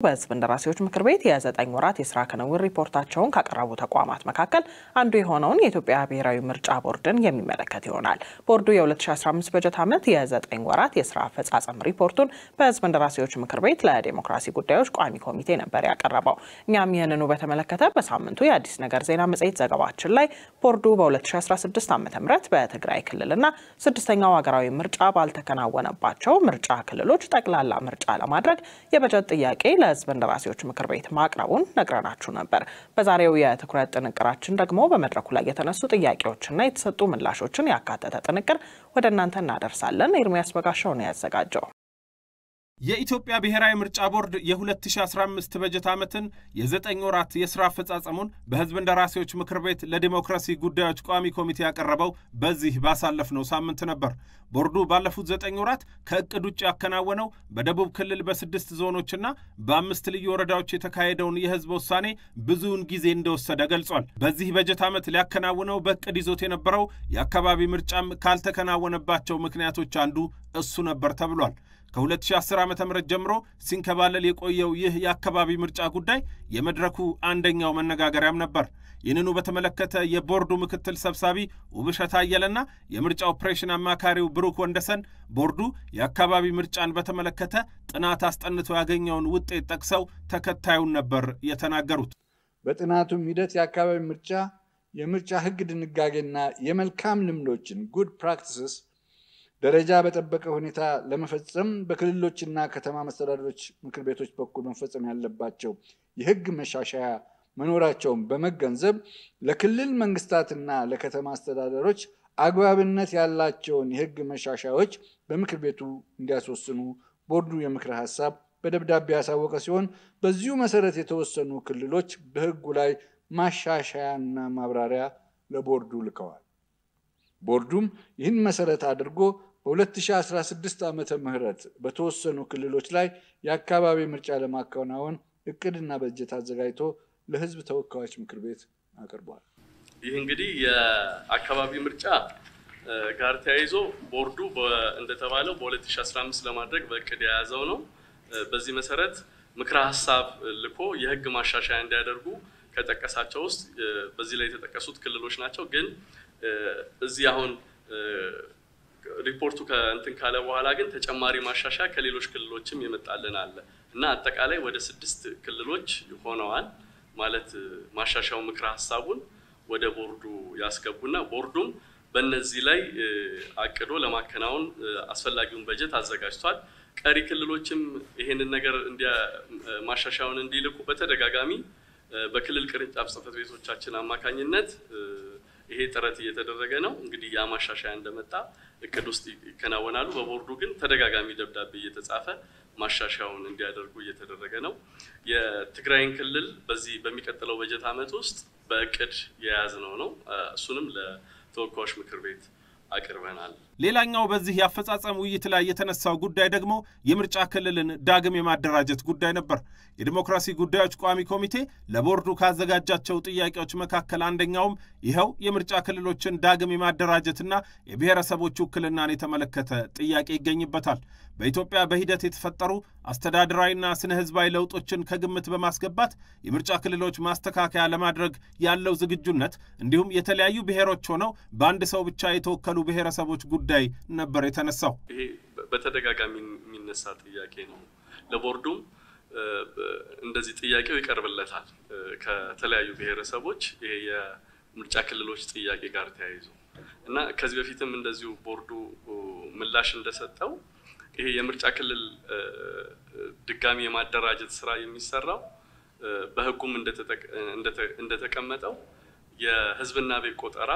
በሕዝብ እንደራሴዎች ምክር ቤት የ9 ወራት የስራ ክንውን ሪፖርታቸውን ካቀረቡ ተቋማት መካከል አንዱ የሆነውን የኢትዮጵያ ብሔራዊ ምርጫ ቦርድን የሚመለከት ይሆናል። ቦርዱ የ2015 በጀት ዓመት የ9 ወራት የስራ አፈጻጸም ሪፖርቱን በሕዝብ እንደራሴዎች ምክር ቤት ለዲሞክራሲ ጉዳዮች ቋሚ ኮሚቴ ነበር ያቀረበው። እኛም ይህንኑ በተመለከተ በሳምንቱ የአዲስ ነገር ዜና መጽሔት ዘገባችን ላይ ቦርዱ በ2016 ዓ.ም በትግራይ ክልልና ስድስተኛው ሀገራዊ ምርጫ ባልተከናወነባቸው ምርጫ ክልሎች ጠቅላላ ምርጫ ለማድረግ የበጀት ጥያቄ ለሕዝብ እንደራሴዎች ምክር ቤት ማቅረቡን ነግረናችሁ ነበር። በዛሬው የትኩረት ጥንቅራችን ደግሞ በመድረኩ ላይ የተነሱ ጥያቄዎችና የተሰጡ ምላሾችን ያካተተ ጥንቅር ወደ እናንተ እናደርሳለን። ኤርሚያስ በጋሻው ነው ያዘጋጀው። የኢትዮጵያ ብሔራዊ ምርጫ ቦርድ የ2015 በጀት ዓመትን የ9 ወራት የሥራ አፈጻጸሙን በሕዝብ እንደራሴዎች ምክር ቤት ለዲሞክራሲ ጉዳዮች ቋሚ ኮሚቴ ያቀረበው በዚህ ባሳለፍነው ሳምንት ነበር። ቦርዱ ባለፉት 9 ወራት ከእቅድ ውጭ ያከናወነው በደቡብ ክልል በ6 ዞኖችና በ5 ልዩ ወረዳዎች የተካሄደውን የሕዝብ ውሳኔ ብዙውን ጊዜ እንደወሰደ ገልጿል። በዚህ በጀት ዓመት ሊያከናውነው በእቅድ ይዞት የነበረው የአካባቢ ምርጫም ካልተከናወነባቸው ምክንያቶች አንዱ እሱ ነበር ተብሏል። ከ2010 ዓ.ም ጀምሮ ሲንከባለል የቆየው ይህ የአካባቢ ምርጫ ጉዳይ የመድረኩ አንደኛው መነጋገሪያም ነበር። ይህንኑ በተመለከተ የቦርዱ ምክትል ሰብሳቢ ውብሸት አየለና የምርጫ ኦፕሬሽን አማካሪው ብሩክ ወንደሰን ቦርዱ የአካባቢ ምርጫን በተመለከተ ጥናት አስጠንቶ ያገኘውን ውጤት ጠቅሰው ተከታዩን ነበር የተናገሩት። በጥናቱም ሂደት የአካባቢ ምርጫ የምርጫ ሕግ ድንጋጌና የመልካም ልምዶችን ጉድ ፕራክቲስስ ደረጃ በጠበቀ ሁኔታ ለመፈጸም በክልሎችና ከተማ መስተዳድሮች ምክር ቤቶች በኩል መፈጸም ያለባቸው የሕግ መሻሻያ መኖራቸውን በመገንዘብ ለክልል መንግስታትና ለከተማ አስተዳደሮች አግባብነት ያላቸውን የሕግ መሻሻያዎች በምክር ቤቱ እንዲያስወስኑ ቦርዱ የምክር ሐሳብ በደብዳቤ ያሳወቀ ሲሆን በዚሁ መሰረት የተወሰኑ ክልሎች በሕጉ ላይ ማሻሻያና ማብራሪያ ለቦርዱ ልከዋል። ቦርዱም ይህን መሰረት አድርጎ በ2016 ዓመተ ምህረት በተወሰኑ ክልሎች ላይ የአካባቢ ምርጫ ለማከናወን እቅድና በጀት አዘጋጅቶ ለሕዝብ ተወካዮች ምክር ቤት አቅርቧል። ይህ እንግዲህ የአካባቢ ምርጫ ጋር ተያይዞ ቦርዱ እንደተባለው በ2015 ለማድረግ በእቅድ የያዘው ነው። በዚህ መሰረት ምክረ ሐሳብ ልኮ የሕግ ማሻሻያ እንዲያደርጉ ከጠቀሳቸው ውስጥ በዚህ ላይ የተጠቀሱት ክልሎች ናቸው። ግን እዚህ አሁን ሪፖርቱ ከእንትን ካለ በኋላ ግን ተጨማሪ ማሻሻያ ከሌሎች ክልሎችም ይመጣልን አለ እና አጠቃላይ ወደ 6 ክልሎች ሆነዋል ማለት ማሻሻያው ምክረ ሐሳቡን ወደ ቦርዱ ያስገቡና ቦርዱም በእነዚህ ላይ አቅዶ ለማከናወን አስፈላጊውን በጀት አዘጋጅቷል። ቀሪ ክልሎችም ይሄንን ነገር ማሻሻያውን እንዲልኩ በተደጋጋሚ በክልል ቅርንጫፍ ጽሕፈት ቤቶቻችን አማካኝነት ይሄ ጥረት እየተደረገ ነው። እንግዲህ ያ ማሻሻያ እንደመጣ እቅድ ውስጥ ይከናወናሉ። በቦርዱ ግን ተደጋጋሚ ደብዳቤ እየተጻፈ ማሻሻያውን እንዲያደርጉ እየተደረገ ነው። የትግራይን ክልል በዚህ በሚቀጥለው በጀት ዓመት ውስጥ በእቅድ የያዝነው ነው። እሱንም ለተወካዮች ምክር ቤት አቅርበናል። ሌላኛው በዚህ ያፈጻጸም ውይይት ላይ የተነሳው ጉዳይ ደግሞ የምርጫ ክልልን ዳግም የማደራጀት ጉዳይ ነበር። የዲሞክራሲ ጉዳዮች ቋሚ ኮሚቴ ለቦርዱ ካዘጋጃቸው ጥያቄዎች መካከል አንደኛውም ይኸው የምርጫ ክልሎችን ዳግም የማደራጀትና የብሔረሰቦች ውክልናን የተመለከተ ጥያቄ ይገኝበታል። በኢትዮጵያ በሂደት የተፈጠሩ አስተዳደራዊና ስነ ህዝባዊ ለውጦችን ከግምት በማስገባት የምርጫ ክልሎች ማስተካከያ ለማድረግ ያለው ዝግጁነት እንዲሁም የተለያዩ ብሔሮች ሆነው በአንድ ሰው ብቻ የተወከሉ ብሔረሰቦች ጉዳይ ነበር የተነሳው። ይሄ በተደጋጋሚ የሚነሳ ጥያቄ ነው። ለቦርዱም እንደዚህ ጥያቄው ይቀርብለታል ከተለያዩ ብሔረሰቦች ይሄ የምርጫ ክልሎች ጥያቄ ጋር ተያይዞ እና ከዚህ በፊትም እንደዚሁ ቦርዱ ምላሽ እንደሰጠው ይሄ የምርጫ ክልል ድጋሚ የማደራጀት ስራ የሚሰራው በህጉም እንደተቀመጠው የህዝብና ቤት ቆጠራ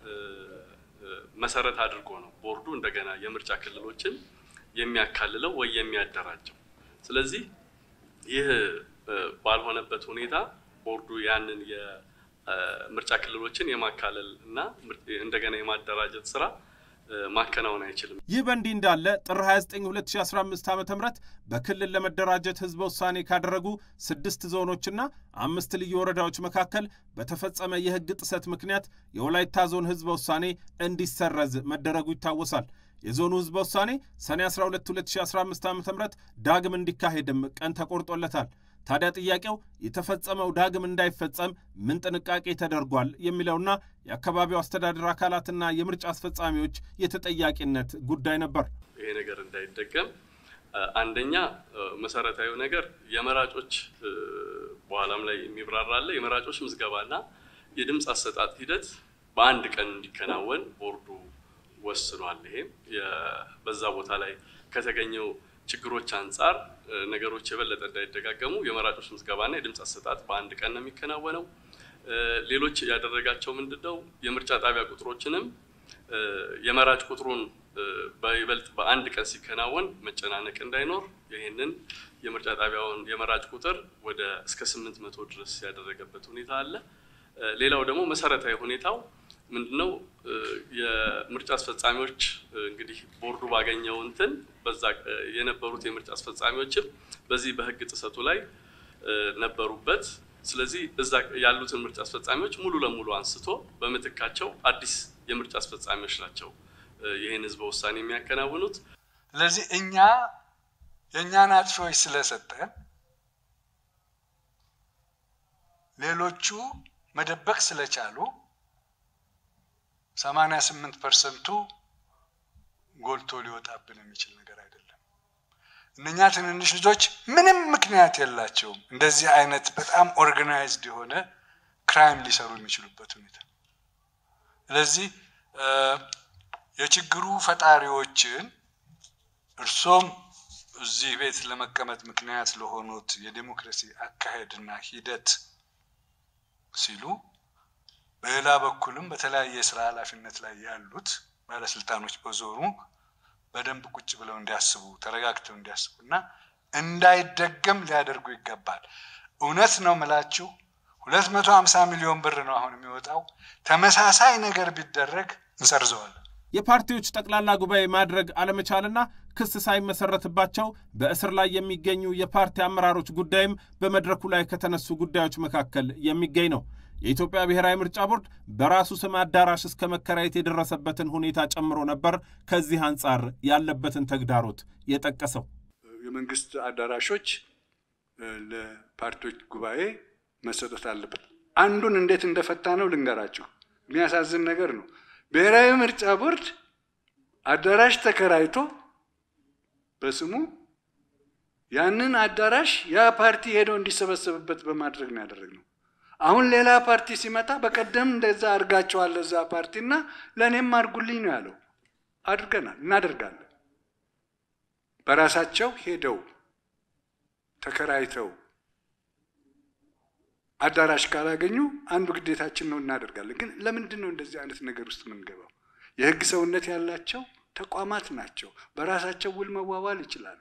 መሰረት አድርጎ ነው ቦርዱ እንደገና የምርጫ ክልሎችን የሚያካልለው ወይ የሚያደራጀው። ስለዚህ ይህ ባልሆነበት ሁኔታ ቦርዱ ያንን የምርጫ ክልሎችን የማካለል እና እንደገና የማደራጀት ስራ ማከናወን አይችልም። ይህ በእንዲህ እንዳለ ጥር 29 2015 ዓ.ም በክልል ለመደራጀት ህዝበ ውሳኔ ካደረጉ 6 ዞኖችና 5 ልዩ ወረዳዎች መካከል በተፈጸመ የህግ ጥሰት ምክንያት የወላይታ ዞን ህዝበ ውሳኔ እንዲሰረዝ መደረጉ ይታወሳል። የዞኑ ህዝበ ውሳኔ ሰኔ 12 2015 ዓ.ም ዳግም እንዲካሄድም ቀን ተቆርጦለታል። ታዲያ ጥያቄው የተፈጸመው ዳግም እንዳይፈጸም ምን ጥንቃቄ ተደርጓል የሚለውና የአካባቢው አስተዳደር አካላትና የምርጫ አስፈጻሚዎች የተጠያቂነት ጉዳይ ነበር። ይሄ ነገር እንዳይደገም አንደኛ መሰረታዊ ነገር የመራጮች በኋላም ላይ የሚብራራለ የመራጮች ምዝገባና የድምጽ አሰጣጥ ሂደት በአንድ ቀን እንዲከናወን ቦርዱ ወስኗል። ይሄ በዛ ቦታ ላይ ከተገኘው ችግሮች አንፃር ነገሮች የበለጠ እንዳይደጋገሙ የመራጮች ምዝገባና የድምጽ አሰጣጥ በአንድ ቀን ነው የሚከናወነው። ሌሎች ያደረጋቸው ምንድነው የምርጫ ጣቢያ ቁጥሮችንም የመራጭ ቁጥሩን በይበልጥ በአንድ ቀን ሲከናወን መጨናነቅ እንዳይኖር ይሄንን የምርጫ ጣቢያውን የመራጭ ቁጥር ወደ እስከ 800 ድረስ ያደረገበት ሁኔታ አለ። ሌላው ደግሞ መሰረታዊ ሁኔታው ምንድነው የምርጫ አስፈጻሚዎች እንግዲህ ቦርዱ ባገኘው እንትን በዛ የነበሩት የምርጫ አስፈጻሚዎችም በዚህ በህግ ጥሰቱ ላይ ነበሩበት። ስለዚህ እዛ ያሉትን ምርጫ አስፈጻሚዎች ሙሉ ለሙሉ አንስቶ በመተካቸው አዲስ የምርጫ አስፈጻሚዎች ናቸው ይሄን ህዝብ ውሳኔ የሚያከናውኑት። ስለዚህ የኛን አጥፊዎች ስለሰጠን ሌሎቹ መደበቅ ስለቻሉ 88% ጎልቶ ሊወጣብን የሚችል ነገር አይደለም። እነኛ ትንንሽ ልጆች ምንም ምክንያት የላቸውም እንደዚህ አይነት በጣም ኦርጋናይዝድ የሆነ ክራይም ሊሰሩ የሚችሉበት ሁኔታ። ስለዚህ የችግሩ ፈጣሪዎችን እርሶም እዚህ ቤት ለመቀመጥ ምክንያት ለሆኑት የዲሞክራሲ አካሄድና ሂደት ሲሉ በሌላ በኩልም በተለያየ ስራ ኃላፊነት ላይ ያሉት ባለስልጣኖች በዞሩ በደንብ ቁጭ ብለው እንዲያስቡ ተረጋግተው እንዲያስቡና እንዳይደገም ሊያደርጉ ይገባል። እውነት ነው መላችሁ 250 ሚሊዮን ብር ነው አሁን የሚወጣው። ተመሳሳይ ነገር ቢደረግ እንሰርዘዋለን። የፓርቲዎች ጠቅላላ ጉባኤ ማድረግ አለመቻልና ክስ ሳይመሰረትባቸው በእስር ላይ የሚገኙ የፓርቲ አመራሮች ጉዳይም በመድረኩ ላይ ከተነሱ ጉዳዮች መካከል የሚገኝ ነው። የኢትዮጵያ ብሔራዊ ምርጫ ቦርድ በራሱ ስም አዳራሽ እስከ መከራየት የደረሰበትን ሁኔታ ጨምሮ ነበር ከዚህ አንፃር ያለበትን ተግዳሮት የጠቀሰው። የመንግስት አዳራሾች ለፓርቲዎች ጉባኤ መሰጠት አለበት። አንዱን እንዴት እንደፈታ ነው ልንገራችሁ። የሚያሳዝን ነገር ነው። ብሔራዊ ምርጫ ቦርድ አዳራሽ ተከራይቶ በስሙ ያንን አዳራሽ ያ ፓርቲ ሄዶ እንዲሰበሰብበት በማድረግ ነው ያደረግነው። አሁን ሌላ ፓርቲ ሲመጣ በቀደም እንደዛ አድርጋቸዋል ለዛ ፓርቲና ለኔም አድርጉልኝ ነው ያለው። አድርገናል እናደርጋለን። በራሳቸው ሄደው ተከራይተው አዳራሽ ካላገኙ አንዱ ግዴታችን ነው እናደርጋለን። ግን ለምንድን ነው እንደዚህ አይነት ነገር ውስጥ የምንገባው? የህግ ሰውነት ያላቸው ተቋማት ናቸው። በራሳቸው ውል መዋዋል ይችላሉ።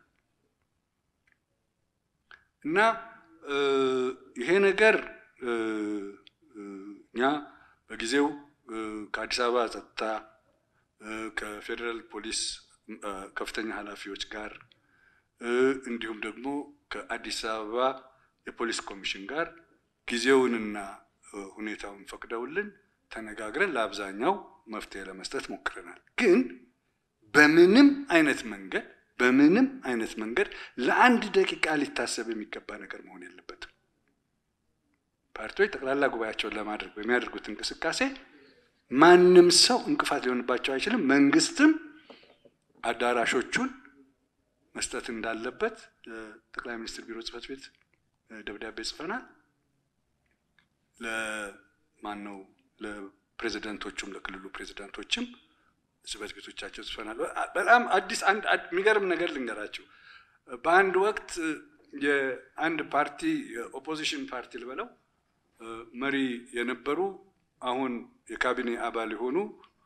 እና ይሄ ነገር እኛ በጊዜው ከአዲስ አበባ ጸጥታ ከፌደራል ፖሊስ ከፍተኛ ኃላፊዎች ጋር እንዲሁም ደግሞ ከአዲስ አበባ የፖሊስ ኮሚሽን ጋር ጊዜውንና ሁኔታውን ፈቅደውልን ተነጋግረን ለአብዛኛው መፍትሄ ለመስጠት ሞክረናል። ግን በምንም አይነት መንገድ ለአንድ ደቂቃ ሊታሰብ የሚገባ ነገር መሆን የለበትም። ፓርቲዎች ጠቅላላ ጉባኤያቸውን ለማድረግ በሚያደርጉት እንቅስቃሴ ማንም ሰው እንቅፋት ሊሆንባቸው አይችልም። መንግስትም አዳራሾቹን መስጠት እንዳለበት ለጠቅላይ ሚኒስትር ቢሮ ጽሕፈት ቤት ደብዳቤ ጽፈናል። ለፕሬዝዳንቶቹም ለክልሉ ፕሬዝዳንቶችም ጽሕፈት ቤቶቻቸው ጽፈናል። በጣም አዲስ አንድ የሚገርም ነገር ልንገራችሁ። በአንድ ወቅት የአንድ ፓርቲ ኦፖዚሽን ፓርቲ ልበለው መሪ የነበሩ አሁን የካቢኔ አባል የሆኑ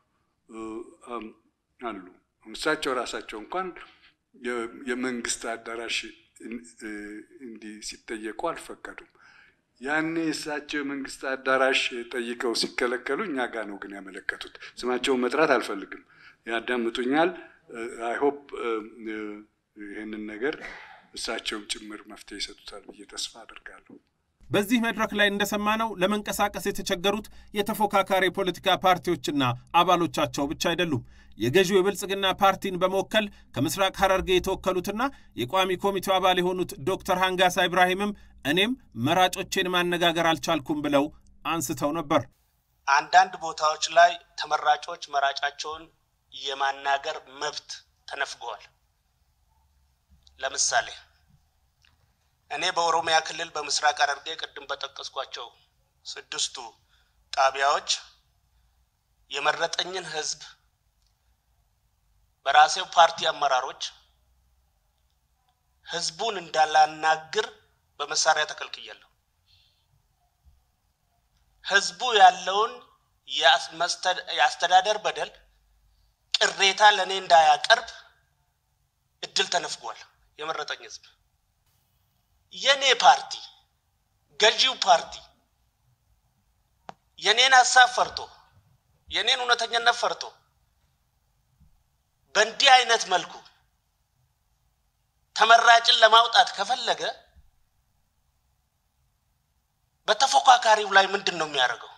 አሉ። እሳቸው ራሳቸው እንኳን የመንግስት አዳራሽ እንዲህ ሲጠየቁ አልፈቀዱም። ያኔ እሳቸው የመንግስት አዳራሽ ጠይቀው ሲከለከሉ እኛ ጋር ነው ግን ያመለከቱት። ስማቸውን መጥራት አልፈልግም፣ ያዳምጡኛል። አይ ሆፕ ይሄንን ነገር እሳቸውም ጭምር መፍትሄ ይሰጡታል ብዬ ተስፋ አደርጋለሁ። በዚህ መድረክ ላይ እንደሰማነው ለመንቀሳቀስ የተቸገሩት የተፎካካሪ ፖለቲካ ፓርቲዎችና አባሎቻቸው ብቻ አይደሉም። የገዢው የብልጽግና ፓርቲን በመወከል ከምስራቅ ሐረርጌ የተወከሉትና የቋሚ ኮሚቴው አባል የሆኑት ዶክተር ሃንጋሳ ኢብራሂምም እኔም መራጮቼን ማነጋገር አልቻልኩም ብለው አንስተው ነበር። አንዳንድ ቦታዎች ላይ ተመራጮች መራጫቸውን የማናገር መብት ተነፍገዋል። ለምሳሌ እኔ በኦሮሚያ ክልል በምስራቅ ሐረርጌ ቅድም በጠቀስኳቸው 6 ጣቢያዎች የመረጠኝን ህዝብ በራሴው ፓርቲ አመራሮች ህዝቡን እንዳላናግር በመሳሪያ ተከልክያለሁ። ህዝቡ ያለውን ያስተዳደር በደል ቅሬታ ለኔ እንዳያቀርብ እድል ተነፍጓል። የመረጠኝ ህዝብ የኔ ፓርቲ ገዢው ፓርቲ የኔን ሐሳብ ፈርቶ የኔን እውነተኛነት ፈርቶ በእንዲህ አይነት መልኩ ተመራጭን ለማውጣት ከፈለገ በተፎካካሪው ላይ ምንድነው የሚያደርገው?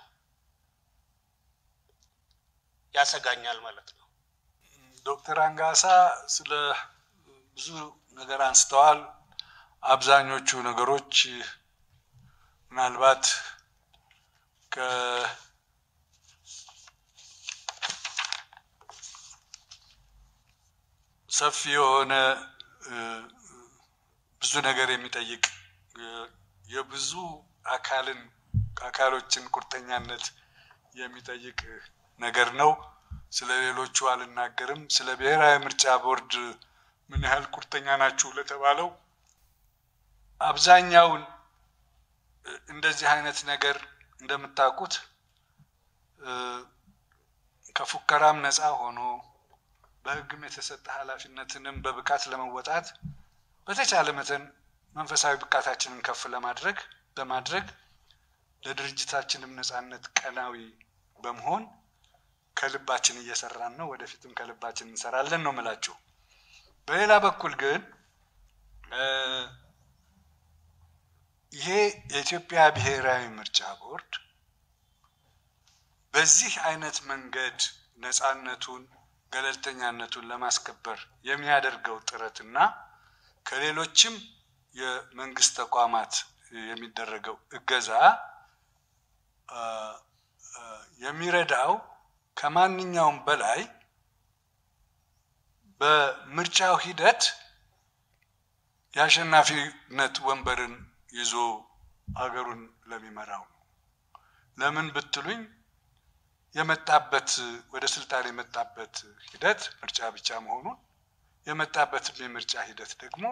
ያሰጋኛል ማለት ነው። ዶክተር ሃንጋሳ ስለ ብዙ ነገር አንስተዋል። አብዛኞቹ ነገሮች ምናልባት ሰፊ የሆነ ብዙ ነገር የሚጠይቅ የብዙ አካሎችን ቁርጠኛነት የሚጠይቅ ነገር ነው። ስለሌሎቹ አልናገርም። ስለ ብሔራዊ ምርጫ ቦርድ ምን ያህል ቁርጠኛ ናችሁ ለተባለው አብዛኛውን እንደዚህ አይነት ነገር እንደምታውቁት ከፉከራም ነፃ ሆኖ በህግም የተሰጠ ኃላፊነትንም በብቃት ለመወጣት በተቻለ መጠን መንፈሳዊ ብቃታችንን ከፍ በማድረግ ለድርጅታችንም ነፃነት ቀናዊ በመሆን ከልባችን እየሰራን ነው። ወደፊትም ከልባችን እንሰራለን ነው የምላችሁ። በሌላ በኩል ግን ይሄ የኢትዮጵያ ብሔራዊ ምርጫ ቦርድ በዚህ አይነት መንገድ ነፃነቱን ገለልተኛነቱን ለማስከበር የሚያደርገው ጥረትና ከሌሎችም የመንግስት ተቋማት የሚደረገው እገዛ የሚረዳው ከማንኛውም በላይ በምርጫው ሂደት የአሸናፊነት ወንበርን ይዞ አገሩን ለሚመራው ነው። ለምን ብትሉኝ የመጣበት ወደ ስልጣን የመጣበት ሂደት ምርጫ ብቻ መሆኑን የመጣበት የምርጫ ሂደት ደግሞ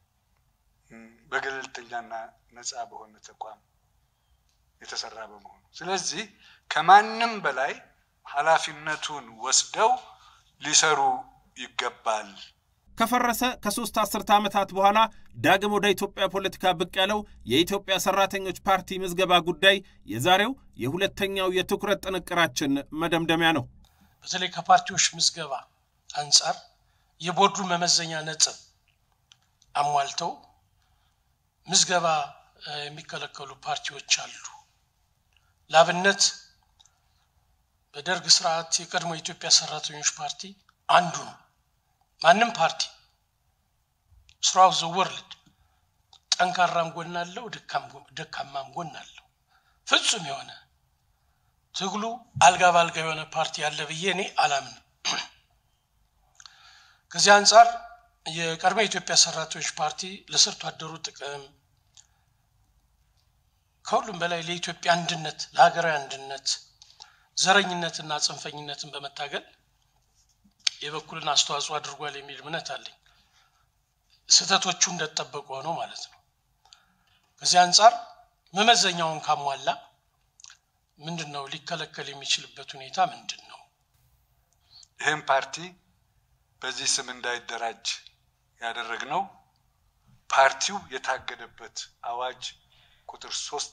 በገለልተኛና ነፃ በሆነ ተቋም የተሰራ በመሆኑ ስለዚህ ከማንም በላይ ኃላፊነቱን ወስደው ሊሰሩ ይገባል። ከፈረሰ ከ3 አስርተ ዓመታት በኋላ ዳግም ወደ ኢትዮጵያ ፖለቲካ ብቅ ያለው የኢትዮጵያ ሰራተኞች ፓርቲ ምዝገባ ጉዳይ የዛሬው የሁለተኛው የትኩረት ጥንቅራችን መደምደሚያ ነው። በተለይ ከፓርቲዎች ምዝገባ አንፃር የቦርዱ መመዘኛ ነጥብ አሟልተው ምዝገባ የሚከለከሉ ፓርቲዎች አሉ። ላብነት በደርግ ስርዓት የቀድሞ የኢትዮጵያ ሰራተኞች ፓርቲ አንዱ ነው። ማንም ፓርቲ ስራው ዘወርልድ ጠንካራም ጎን አለው ደካማም ጎን አለው። ፍጹም የሆነ ትግሉ አልጋ ባልጋ የሆነ ፓርቲ ያለ ብዬ እኔ አላምንም። ከዚህ አንፃር የቀድሞ የኢትዮጵያ ሰራተኞች ፓርቲ ለሰርቶ አደሩ ጥቅም ከሁሉም በላይ ለኢትዮጵያ አንድነት ለሀገራዊ አንድነት ዘረኝነትና ጽንፈኝነትን በመታገል የበኩልን አስተዋጽኦ አድርጓል የሚል እምነት አለኝ። ስተቶቹ እንደተጠበቁ ሆኖ ማለት ነው። ከዚህ አንፃር መመዘኛውን ካሟላ ምንድነው ሊከለከል የሚችልበት ሁኔታ ምንድነው? ይሄን ፓርቲ በዚህ ስም እንዳይደራጅ ያደረግነው ፓርቲው የታገደበት አዋጅ ቁጥር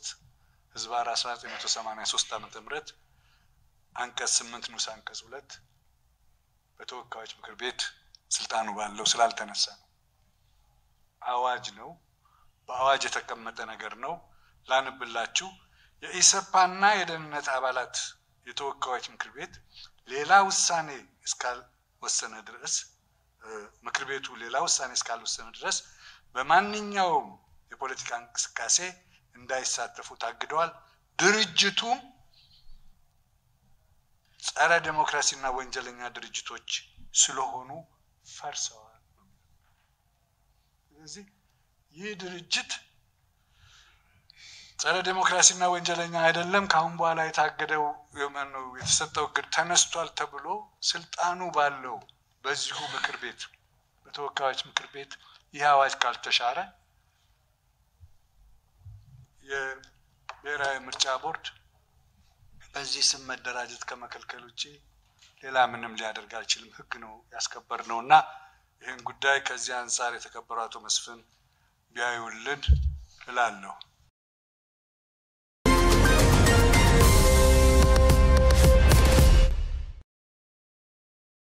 3/1983 ዓመተ ምህረት አንቀጽ 8 ንዑስ አንቀጽ 2 በተወካዮች ምክር ቤት ስልጣኑ ባለው ስላልተነሳ ነው። አዋጅ ነው። በአዋጅ የተቀመጠ ነገር ነው። ላንብላችሁ የኢሰፓና የደህንነት አባላት የተወካዮች ምክር ቤት ሌላ ውሳኔ እስካልወሰነ ድረስ ምክር ቤቱ ሌላ ውሳኔ እስካልወሰነ ድረስ በማንኛውም የፖለቲካ እንቅስቃሴ እንዳይሳተፉ ታግደዋል። ድርጅቱም ጸረ ዲሞክራሲና ወንጀለኛ ድርጅቶች ስለሆኑ ፈርሰዋል። ስለዚህ ይህ ድርጅት ጸረ ዲሞክራሲና ወንጀለኛ አይደለም ካሁን በኋላ የታገደው የተሰጠው እግድ ተነስቷል ተብሎ ስልጣኑ ባለው በዚሁ ምክር ቤት በተወካዮች ምክር ቤት ይህ አዋጅ ካልተሻረ የብሔራዊ ምርጫ ቦርድ በዚህ ስም መደራጀት ከመከልከል ውጪ ሌላ ምንም ሊያደርግ አይችልም። ህግ ነው ያስከበርነውና ይህን ጉዳይ ከዚህ አንፃር የተከበሩ አቶ መስፍን ቢያዩልን እላለሁ።